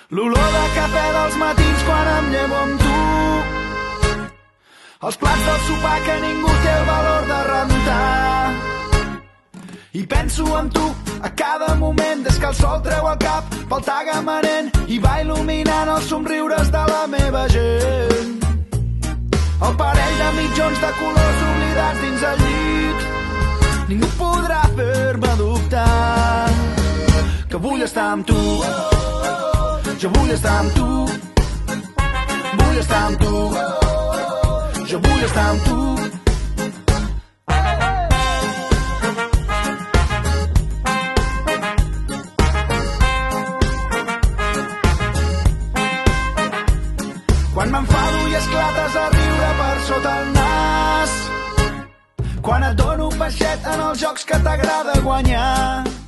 L'olor de cafè dels matins quan em llevo amb tu. Els plats del sopar que ningú té el valor de rentar. I penso en tu a cada moment des que el sol treu el cap pel tagamanent i va il·luminant els somriures de la meva gent. El parell de mitjons de colors oblidats dins el llit. Ningú podrà fer-me dubtar que vull estar amb tu. Jo vull estar amb tu. Vull estar amb tu. Jo vull estar amb tu. Quan m'enfado i esclates a riure per sota el nas. Quan et dono un baixet en els jocs que t'agrada guanyar.